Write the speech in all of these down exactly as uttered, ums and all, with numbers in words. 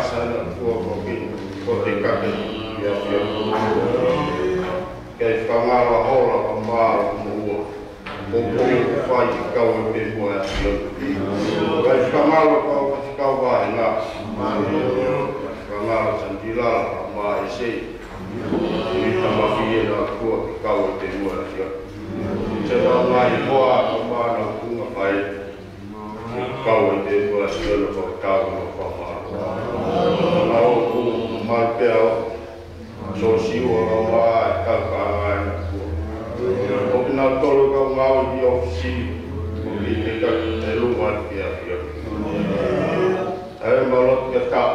asa na tua koki kote kake ia fia. Kei whangara hola ka maa mua. O koi whai ki kau e te mua a fia. Kei whangara kau ka te kau wahe ngā. Whangara san tirala ka maa e sei. Ni tamafi e na tua ki kau e te mua a fia. Te rā mai hoa ka maa na kunga pai. Kau e te mua a fia na kau kau na whamaa. Nā o ku mai pēo. So siwa ka maa e kau ka ngai na kua. O kina tolu ka ngau i ofisi. O ki te kaki te lunga ki a fia. Hei malot ki a tā.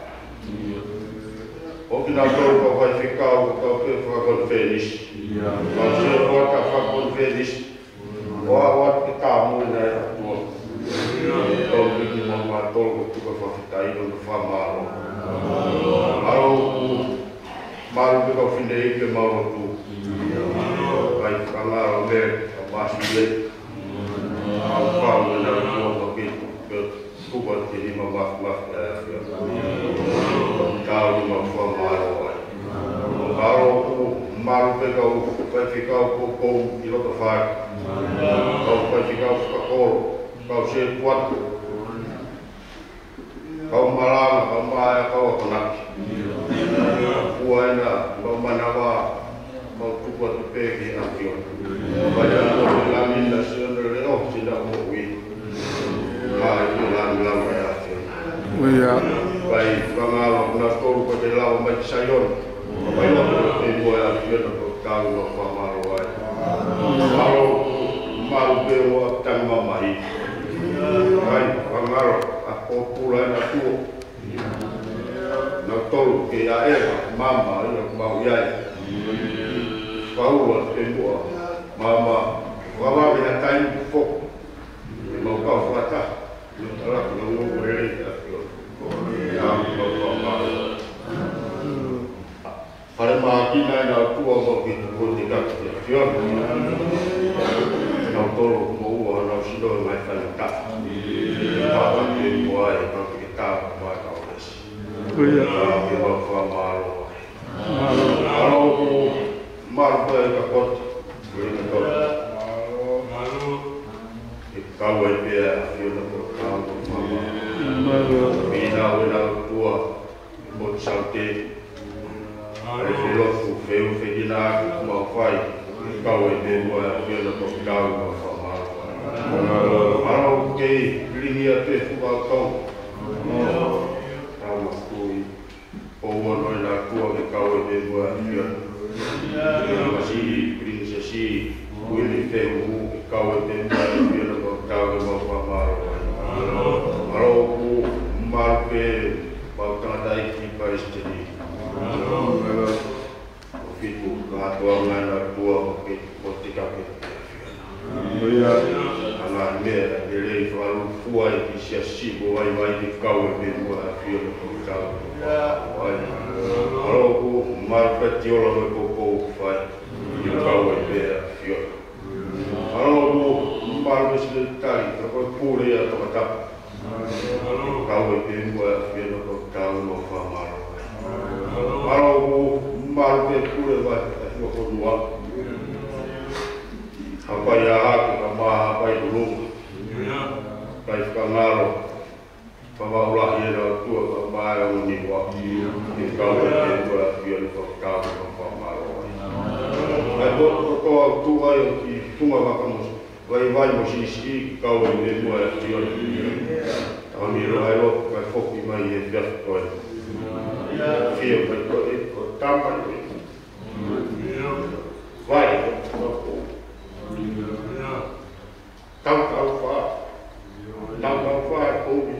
O kina tolu ka whai whikau ka kau ke whakakon whenis. Ka sio kua ka whakakon whenis. O a wat ki tā mui nei a tua. Tolu ki ki mamma tolu ka tuka whakitai no ka whamaro. Aro ku maru pika whine ike mauro tu. Kai whangaro me a masi le. Au whau e nau tua ka kitu. Ka kupa te hima maf maf e a whia. Tau ni ma whamaro ai. Aro ku maru pika u kai whikau kou i loto whai. Kau kai whikau whakakoro. Kau se puatu. Kau malanga, kau maia, kau akonaki. Puaina, kau manawa, kau tukua tu peki na kio. Vai ana o la minda siona le o sina o wi. Mai tu la la mai a kio. Uia. Vai vangalo na tolu ko te lao mai sayon. Vai no te boa a kio no kau no pa maro ai. Maro, maro be o tanga mai. Vai vangalo a popula na tuo. Na tolu ke a eva, mama, ina mau iai. Paua te mua, mama, wawawi na tainu fok. E mau kau whata, no taraka na ngongo e rei a kio. Ia mau kau maro. Hare maa kina ina tua mau ki tu kote kaki te whiona. Nau tolu mo ua, nau sino mai whanata. Papa te mua e kau te tāwa mai kau resi. Uia. Ke mau whamaro. Aro ku maru koe ka koti. Kuri ka koti. Ke kau e pia a whiona ko kau ko mama. Pina wena tua. Mo saute. Are filofu feu fedina ku mau whai. Ke kau e pia mua a whiona ko kau ko whamaro. Aro kei ringi a te whukakau. Tau makui. O ono i nā kua ke kau e te mua a whiona. Ke masi, prinsa si, kuili wheu hu ke kau e te mua a whiona ko kau ke mau whamaro. Aro ku maru pe mau tangata iki paistini. O fitu ka hatua ngai nā kua ke koti kake te whiona. Ana mea e rei wharu fua e ki sia sibo ai mai te kau e te mua a whiona ko kau. Aro ku maru peti ola me koko whai i kau e te whiona. Aro ku maru pesi le tari, ka koe pūre a takatapa. Kau e te mua a whiona ko kau no whamaro. Aro ku maru pe pūre vai a hua konua. Hapai a hake ka maa hapai urunga. Kai whangaro. Whamaulahi e nā tua ka maa e uni wa. Ke kau e te mua a whiona ko kau no whamaro. Ai tō toa tū ai o ki tunga wakamosa. Vai vai mo si si ki kau e te mua a whiona. Tamiro ai lo kai whoki mai e whiata koe. Whia kai koe ko tāpai koe. Vai, tau tau wha, tau tau wha e kōmi.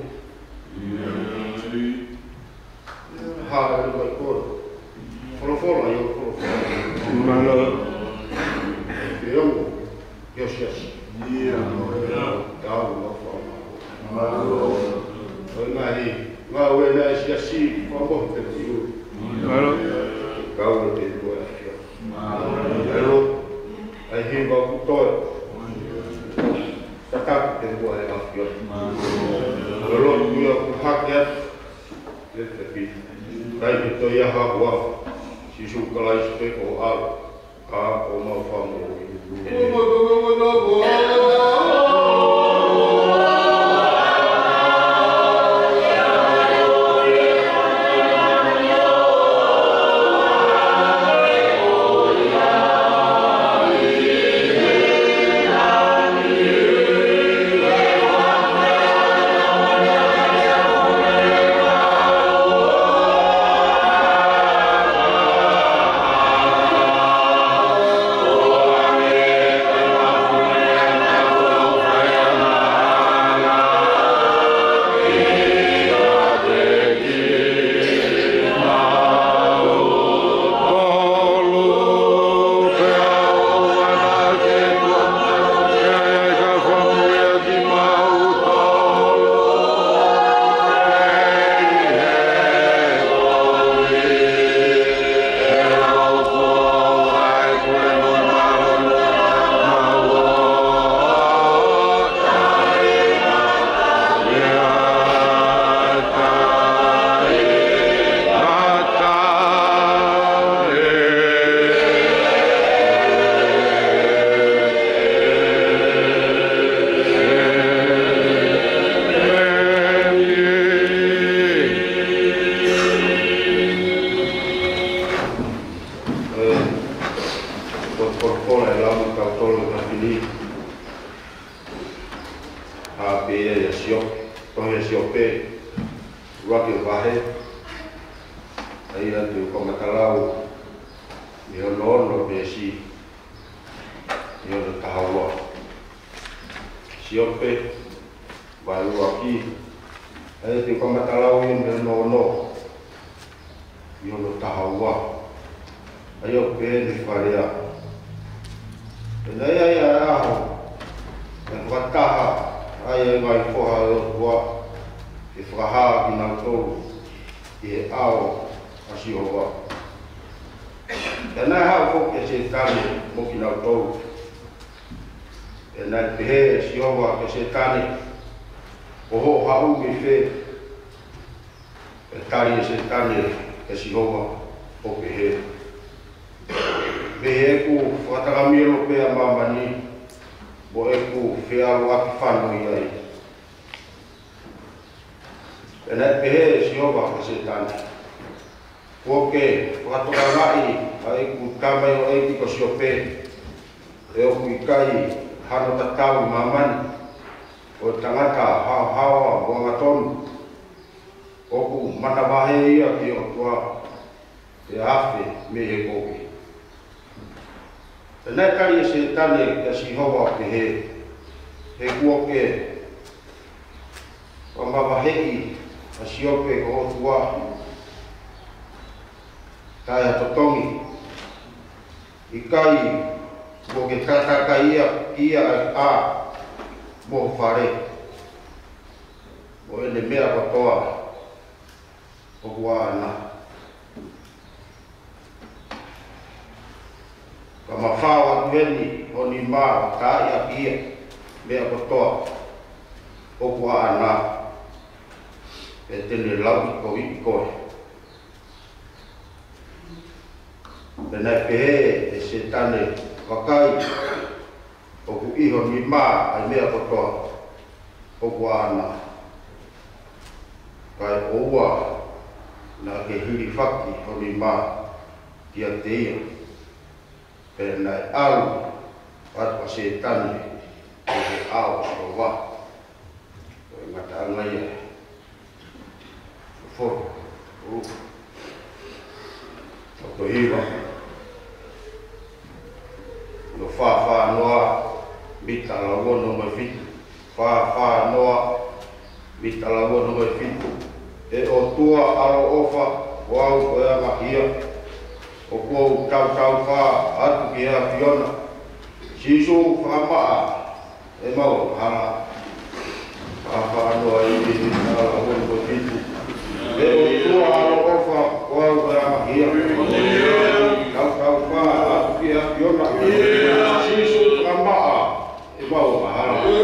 Hā e mai kōra. Wholawhola i o wholawhola. Mana. E ongo, yes yes. Tau ma wha. Oi mai, ngā ue nā esi asi, whamohi te ti ui. Mana. Kau te koe a whia. Ero, ai hiwa kutoe. Tataki te mua e a whia. Ero, kuia ku hake atu. Letepi. Kai to ia hawa. Sisu kalai spe o a ka o ma famu.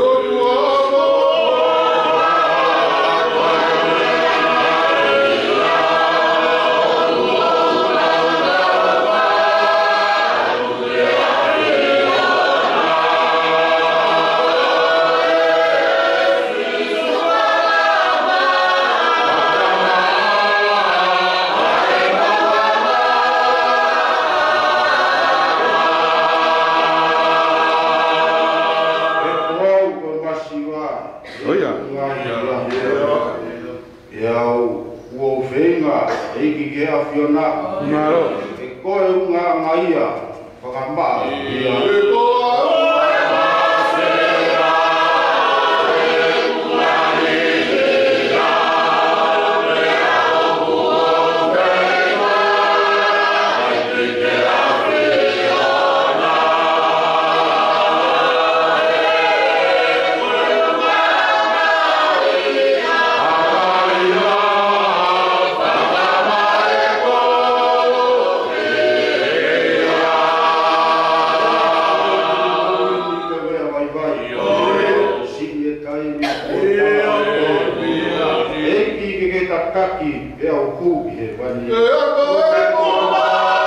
Wow. e au ua whenga e iki ke a whiona e koe unga ngaia whakamaa ia kaki e au kuki he wani. E ako e kua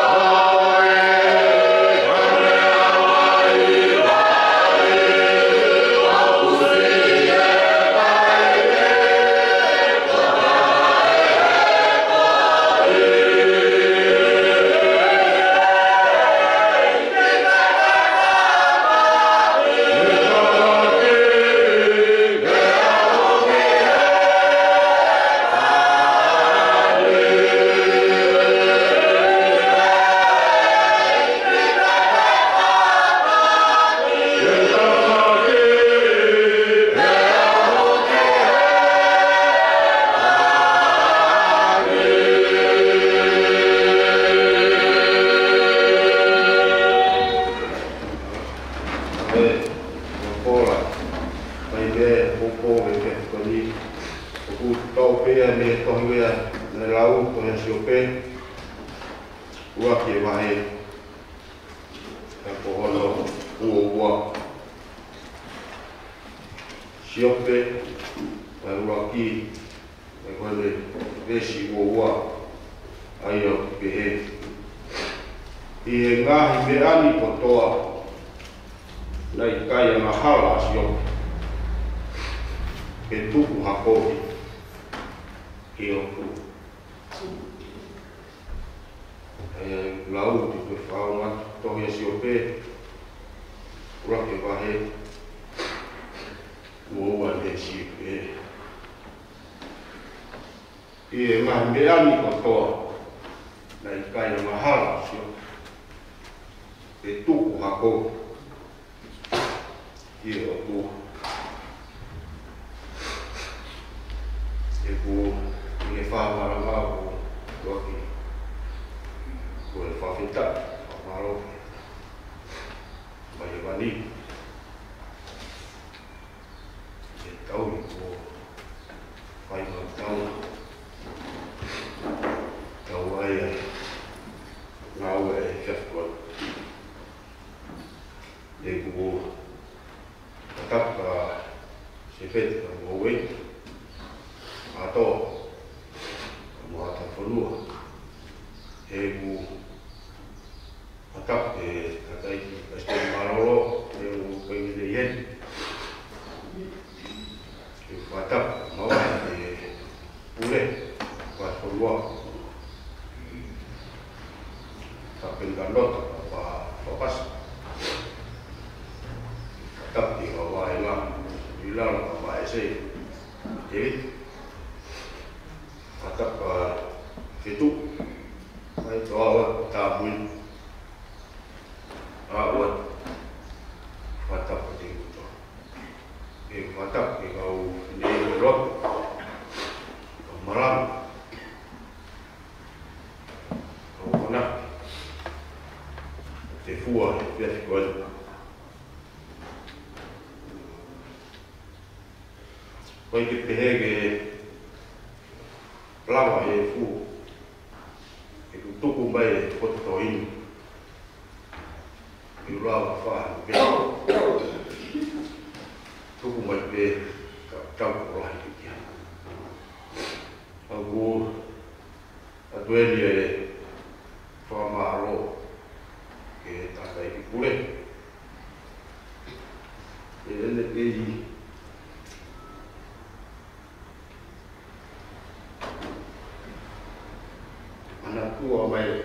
Poi che pehege lava e fu e tutto con bai foto in il lava fa che tu come pe campo là che agu a duele fa maro che sta dai pure e le vedi tua mai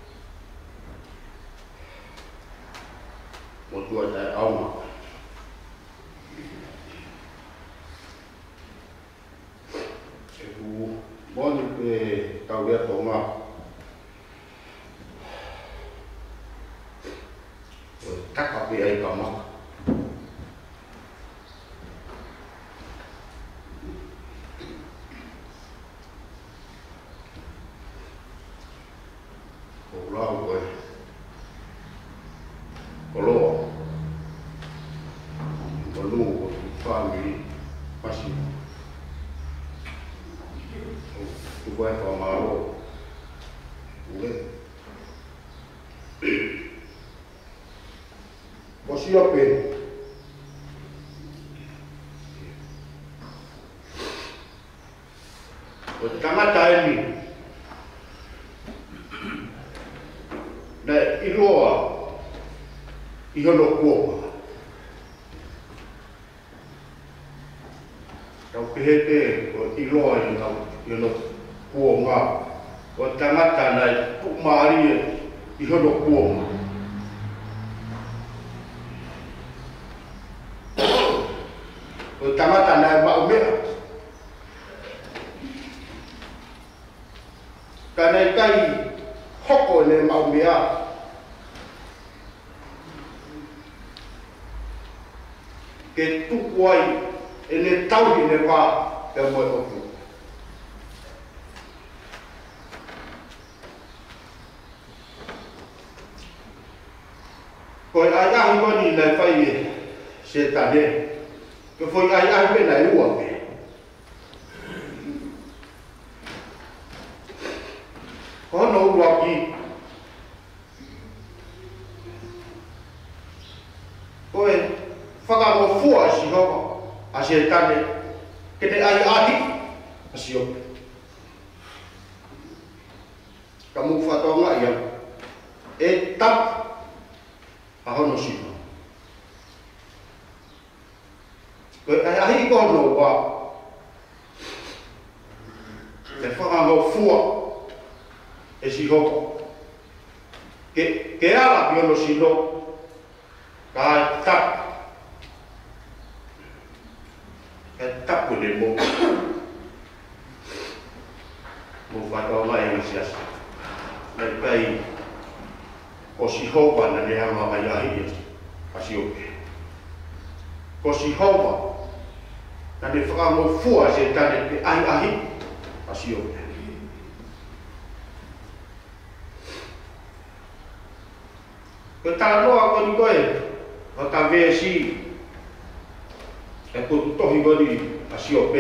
một tuổi đàn ông cái Moni pe tau ia tonga. Taka pe ai ka maka. Ko lau koe. Ko loa. Ko luu ko family pasi. Ko koe ka maro. Ule. Kosia pe. O tangata eni. Na iloa. Ihono kuoma. Tau pehete o iloa ihono kuoma. O tangata na kumari ihono kuoma. O tangata na maumea. Kanai kai hoko ne maumea. Ke tuku ai e ne tauhi ne wā e moe oku. Koe ai ahi wani nai whai e se tane. Ke foi ai ai me nai ua me. Kono ua ki. Koe whakamo fua si hoko a se tane. Ke te ai ahi a si ope. Ka mu whatonga ia. E tap a hono si hoko. Koe ai ahi kono wa te whakamo fua e si hoko. Ke, ke ala ki ono si hoko ka ai tap. Ka tapu le mo. Mo whakaoma e ngasiasa. Nai pai o si hoko na ne hanga mai ahi a si ope. Ko si hoko na ne whakamo fua se tane pe ai ahi a si ope. Ko tā noa ko ni koe, o tā V S I, e ko tohi wani a si ope.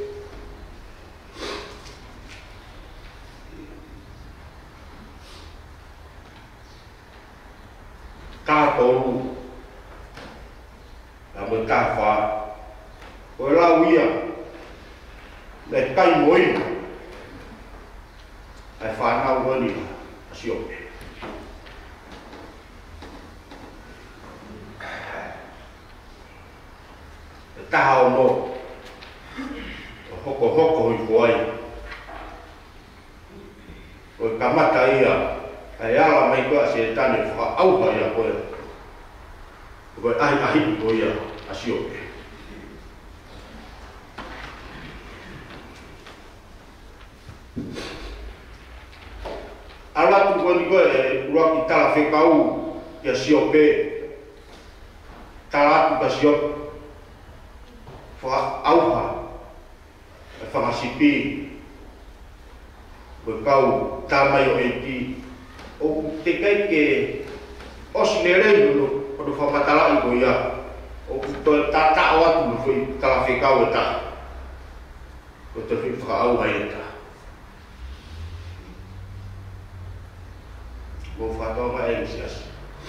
Kātoru, a mo tā wha, ko lau ia, le kai moina, ai whanau wani a si ope. Tahao no, hoko hoko i koai. Koe kamata ia, ai ala mai koa se tane whaka auha ia koe. Koe ahi ahi koe ia a si ope. Alatu koe ni koe e ura ki tala whekau ia si ope. Tala atu ka si ope. Wha auha, e whangasipi, koe kau tāmai o eti, o te kai ke osi ne rei no o no whamatalai ko ia, o toi tātā o atu no whai tala whekau e tā, ko te whi whakaauha e tā. Ko whakauma e ngisiasi.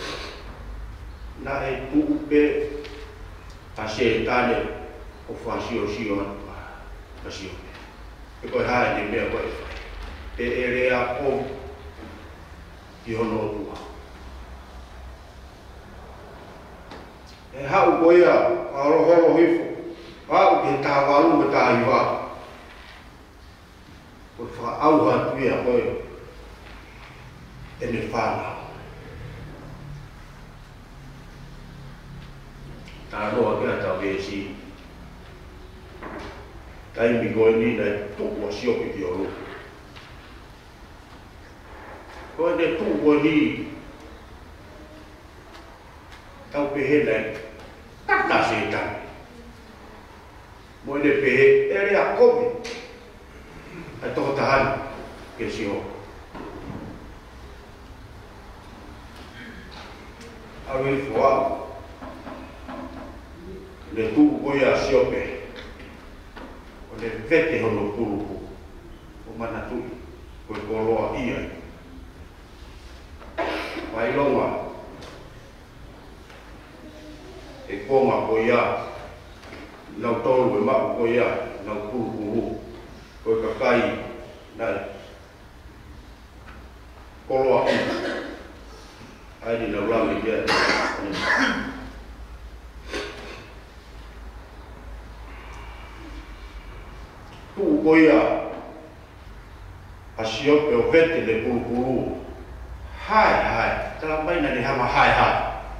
Nā e tuupe a se tāne, o whaasio sio atu a sio. E koe hae ni mea koe whai. E e rea o i hono o tua. E hau koe a haro horo hifo. Hau ke tā waru me tā iwa. Koe wha auha tuia koe e me whana. Tā roa kia tau V S I. Tai mi koe ni nei tuua siopi ki o luku. Koe ne tuua ni tau pehe nei kata se tani. Mo ne pehe ere a komi. A toko tahani ke si ho. Awe fua. Le tuku koe a siope. O le vete hono kuruku. O mana tui. Koe koloa ia. Pai longa. E konga koe ia. Nau tolu e maku koe ia. Nau kuruku. Koe kakai. Nai. Koloa ia. Aini nau langi kia. Tu koia a siope o vete le pulupulu. Hai hai, tala maina ni hama hai hai.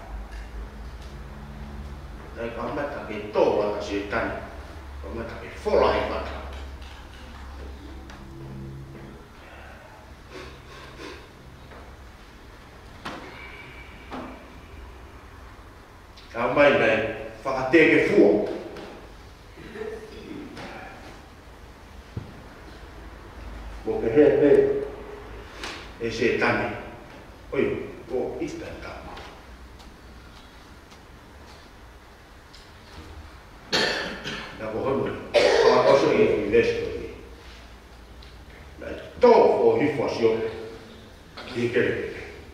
Nai kamata ke toa ka se tani. Kamata ke fola he mata. Ka mai nai whakateke fua. Mo ke he he e se tani. Oi, o ista tama. Na ko hono, pa oso e investo ni. Na to o hifasio. Ki kere.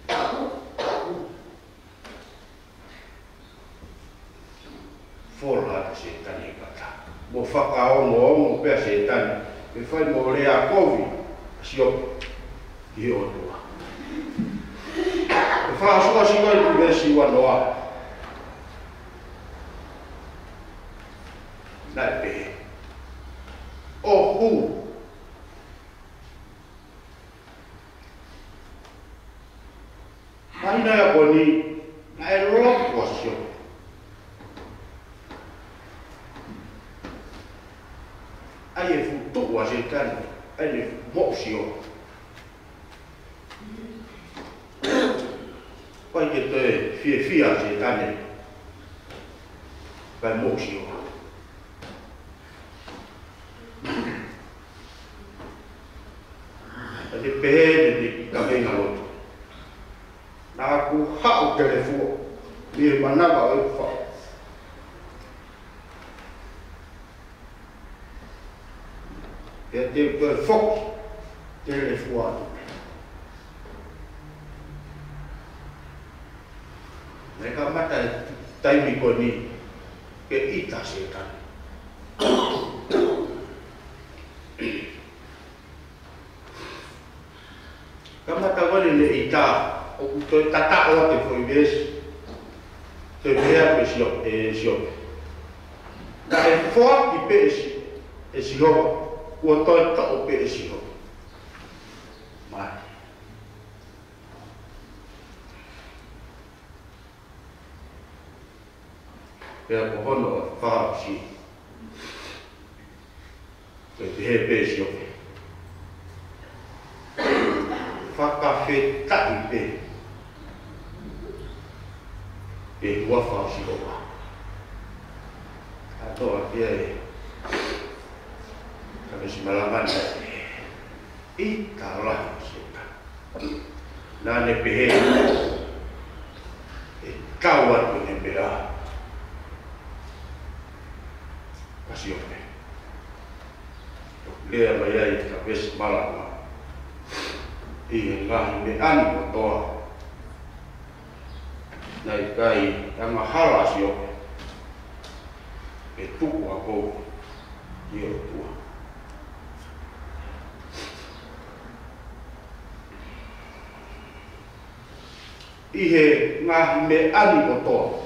Fola ka se tani kata. Mo whakaongo ongo pea se tani. Me fai mo rea kovi. Sio ki o tua. E wha soa singa i tu vesi wanoa. Nai pehe. O hu. Haina ya koni, nai lopua sio. Ai e futua se tani. Ai mo sio. Pai ke te fie fia se tane. Pai mo sio. Ate pehe ni ka venga loto. Na ku hau telefo. Mi manaba o fa. E te te fok telefono. Ne ka mata taimi ko ni ke ita se tani. Ka mata wale le ita o to tata o te foi ves. Te vea pe sio e sio. Na e fo i pe e sio. Ua toi tau pe e siho. Mai. Pea ko hono a whaa si. Koe te he pe e siho. Whakawhi tai pe. E hua whaa siho wa. Katoa kia e. Kami semalaman ita lah kita. Nane pehe e kawan punya bela. Kasih oke. Dia bayar kabis malam. Iya lah ini ani kotor. Naik kai yang mahal asio. Itu aku dia tua. Ihe ngah me ani kotor.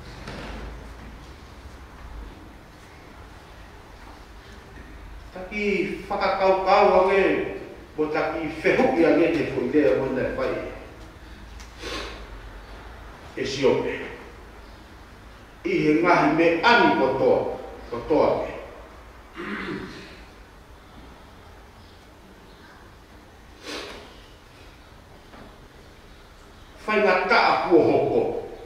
Tapi whakakau-kau ange, mo taki whehuk i ange te whuidea mona whai. E siope. I he ngahi me ani kotoa, kotoa me. whaingata a kua hoko.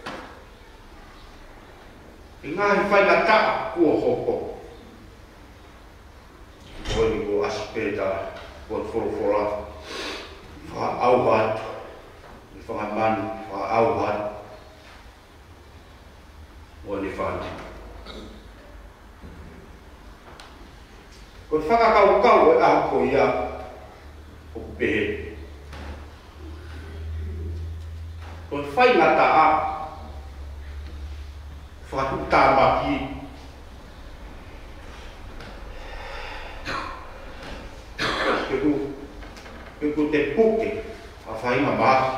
I ngahi whaingata a kua hoko. Oi ni ko aspeta, ko wholofora, wha auhat, ni whangamani, wha auhat, o ni whana. Ko whakakau-kau e aho ko ia o pehe. Ko whaingata a whakutamaki keku keku te puke a whainga maki.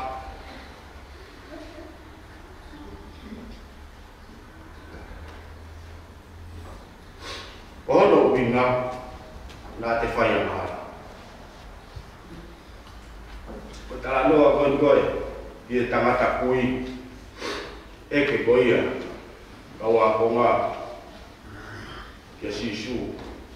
Ono winga na te whaia mahara. Ko tala noa koi koi, i e tangata kui, e ke koia, kaua konga, kia sisu.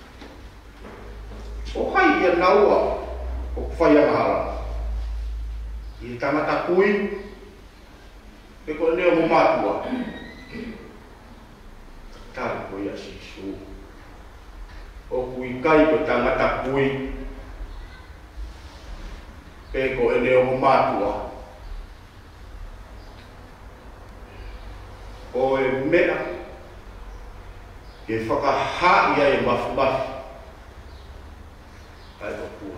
O hai ia naua, o whaia mahara. I e tangata kui, e ko neo mo matua. Tala koia sisu. O kui kai ko tangata kui pe ko ene o matua o e mea ke whakaha ia e mafu mafu ai o kua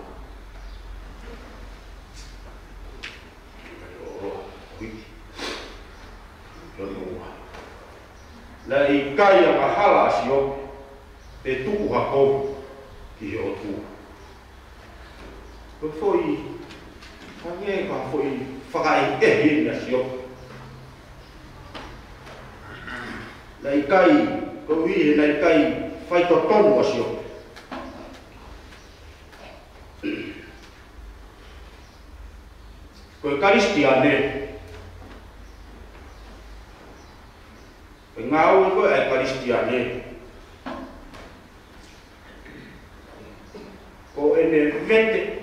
o wiki o noa na i kai a mahala asi o te tuku hako ki he o tua. Ko foi, whange ka foi whakai e he na si o. Nei kai, ko hui nei kai whaito tonu a si o. Ko e karistia ne. Ko e ngāu ko e karistia ne. Ko ene vete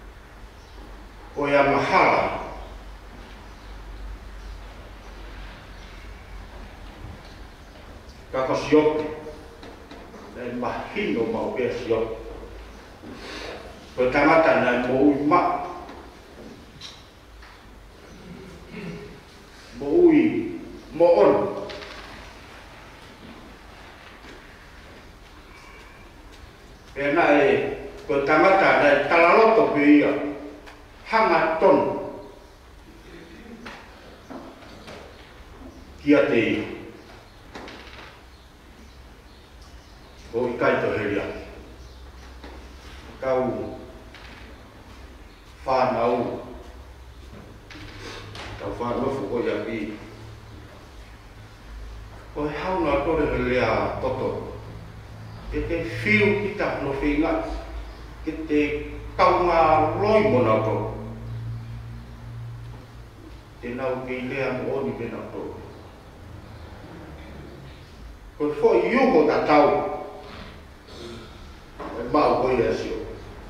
o ia mahara. Kako siote, nei mahino mau pia siote. Ko tamata nei mo ui ma. Mo ui, mo ono. Pena e ko tamata dai talaloto pe ia hanga ton kia te ia o i kai to heria kau whanau kau whanofu ko ia pi ko he hauna tore lea toto ke te whiu kita no whinga ke te kaunga roi mona ko. Te nau ke i lea mo oni pena ko. Ko fo i uko ta tau. E mau koi asio.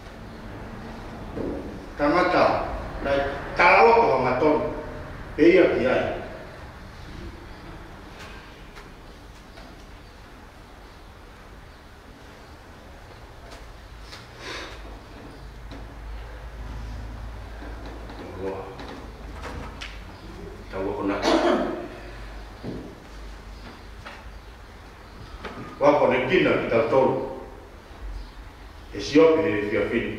Tamata, nai talawako ha maton. Peia ki ai. Wako ne kina ki tau tolu. E siope e fia fini.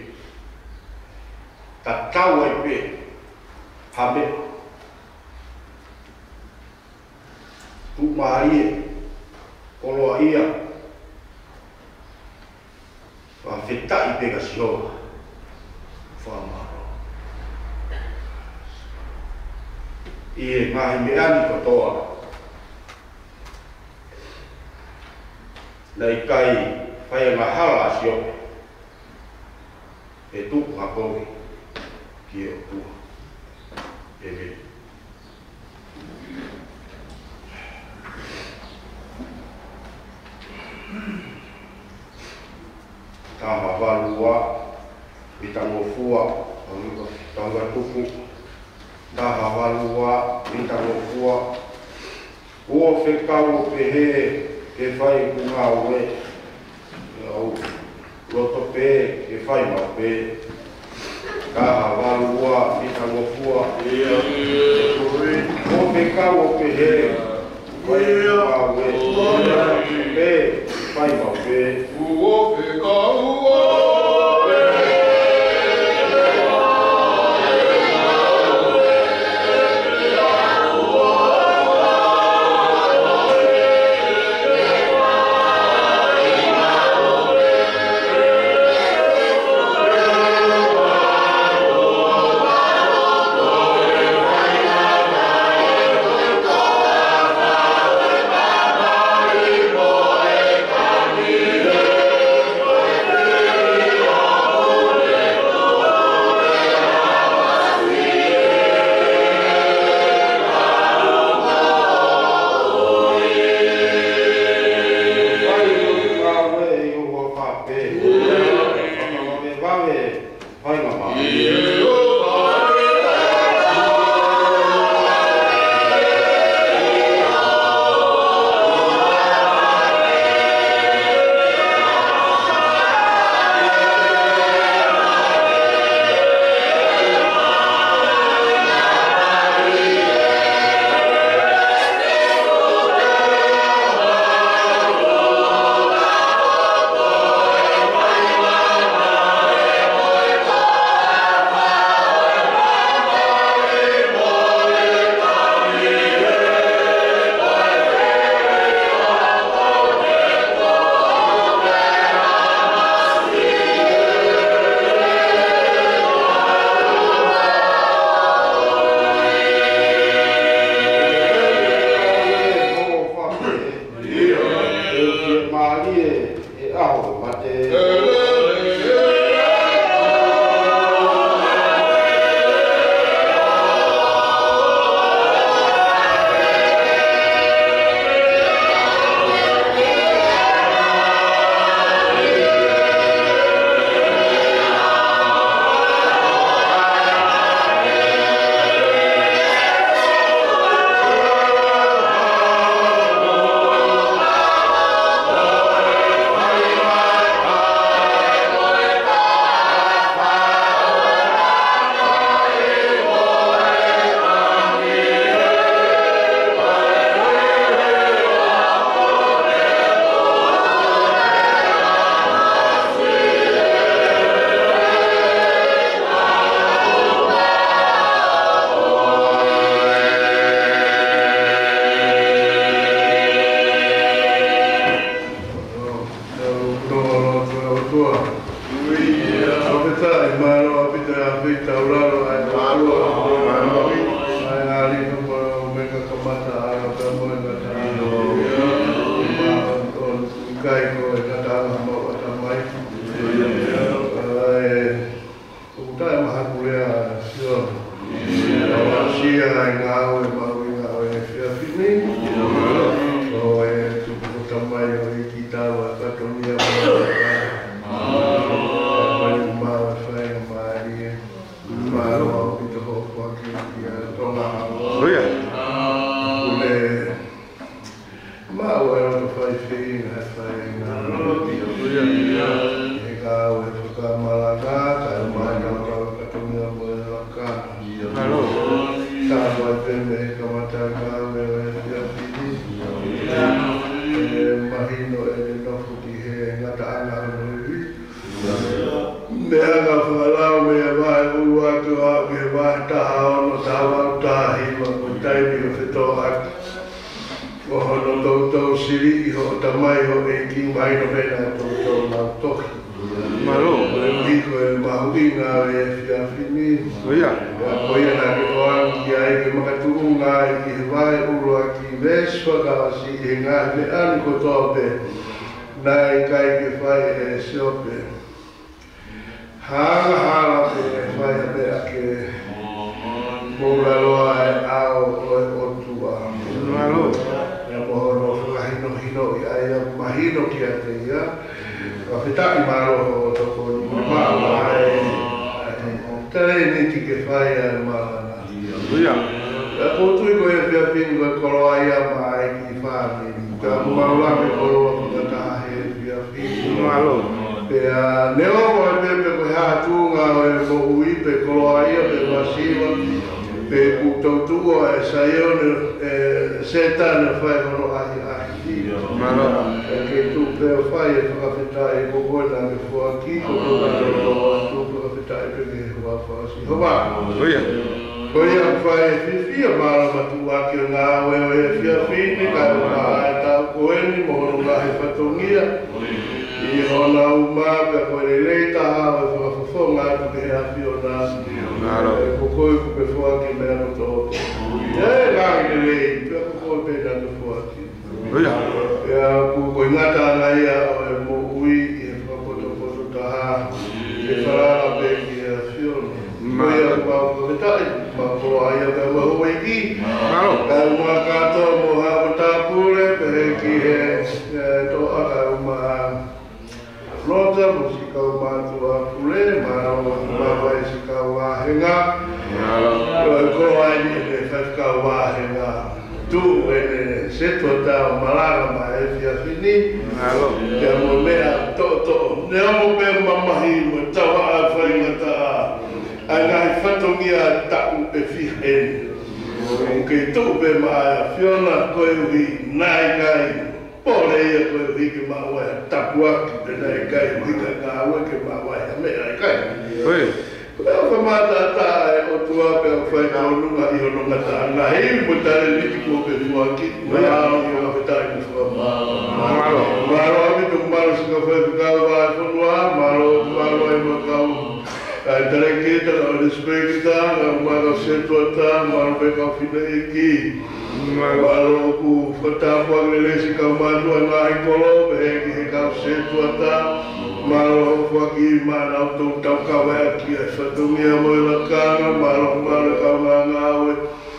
Ta tau ai pe. Hame. Tu marie. Koloa ia. Wa feta i pe ka sioa. Whamaro. I e ngahi meani kotoa. Nei kai whai mahala asio e tuku hakowi ki e o tua. E me. Tama valua, i tango fua, tanga tuku, na hawalua pita lopua ua whekau pehe ke whai kunga ue au loto pe ke whai mau pe ka hawalua pita lopua ua whekau pehe whai kunga ue pe whai mau pe ua whekau Tele ni ti ke fai al malana. Iya. Aku tu ikut yang biar pin kalau ayam mai di farm ini. Kamu malu lagi kalau kita kahir biar pin. Malu. Ya, neo mau biar pe hatu ngau mau ui pe kalau ayam pe masiva pe kuto tua saya ne setan fai kalau ayam ahi. Malu. Que tu pe fai para fitar e bobo na me for aqui como tu para fitar e pe vai fazer. Oba. Iya. Koia fai fifia mara matua ki ngā wewe fia fini kai mga e tau koeni mohonu ngahi patongia i hona uma pia koe rei taha o e whakafo ngā tu ke hea fio nā kukoi kupe fuaki mea koto e ngāhi rei pia kukoi pe nā tu fuaki pia kukoi ngata ngai a o e mo ui i e whakapoto poto taha e wharara pe ki hea fio Koia kua kutai Mako aia ka wahui ki Ka uma kato mo hau tapure Pehe ki he toa ka uma Flota mo si ka uma tua pule Mara o mawai si ka wahenga Ko ai ni he whai ka wahenga Tu ene seto tau malanga ma e fia fini Kia mo mea to to Nea mo pe mamahi mo tawa a whai ngata a Angai whatongia tau e whihen. Kei tō pe maa whiona koe ui nai kai. Pōre ia koe ui ke maa wai tapu aki pe nai kai. Hika ngā ue ke maa wai a me nai kai. Koe au whamata tā e o tua pe au whai ka onunga i hononga tā. Ngā hei mo tare liki kua pe fuaki. Ngā ao ki o whatai ku whamaa. Maro. Maro ami tu maro si ka whai kukau wai whanua. Maro maro ai mo kau. Ai tare kita o respecta na mara setota mara pe ka fina iki mara ku fata pa ngele si ka manu na i kolo pe ki ka setota mara ko ki mara to ta ka wa ki fa tu mi mo la ka mara mara ka na na we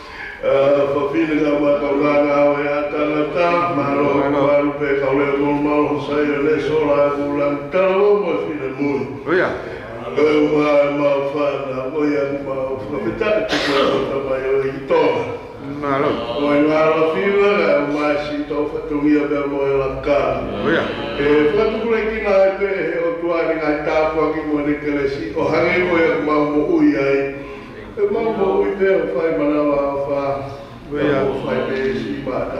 fa fina ka ma ka na na we ata na ta mara mara pe ka le mo mara sai le sola ku la ta mo fina mo oya Eu ma ma fana oia ma fapeta te ko ta mai o i to malo o i malo fila ma si to fatungia be mo la ka oia e fatu ko ki na pe o tua ni ga ta ko ki mo ni kele si o hangi mo ia ma mo ui ai e ma mo ui pe o fai mana wa fa oia o fai pe si ba ta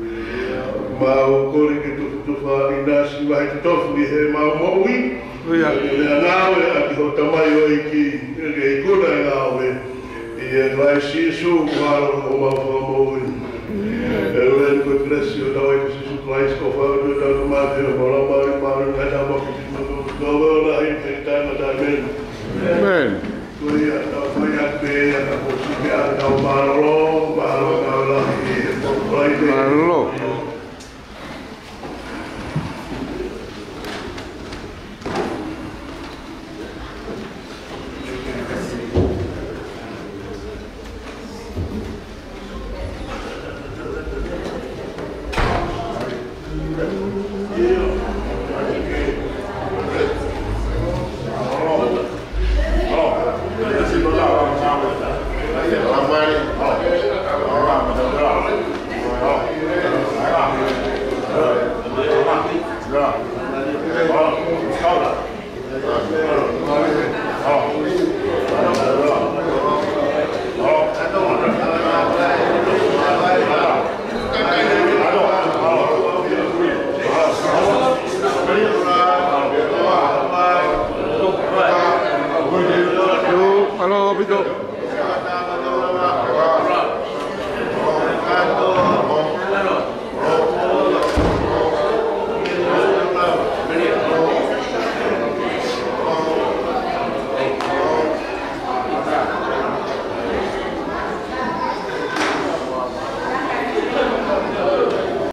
ma o ko ni ki tu tu fa ina si wa ti to fu he ma mo ui Oia, ngāwe a ki ho tamai o iki, e kuna ngāwe, i e lai si su kuharo o mawha mawui. E uen koe kresi o tawai ko si su klai sko whau tu tau tu māti o mora mauri mauri kai tā maki ki tu tu tu tu na hi te tāma tā men. Amen. Koe a tau whai a pe a ka po si pe a tau maroro, maroro ngāwe lahi e po klai te. Maroro. Halo, Pito.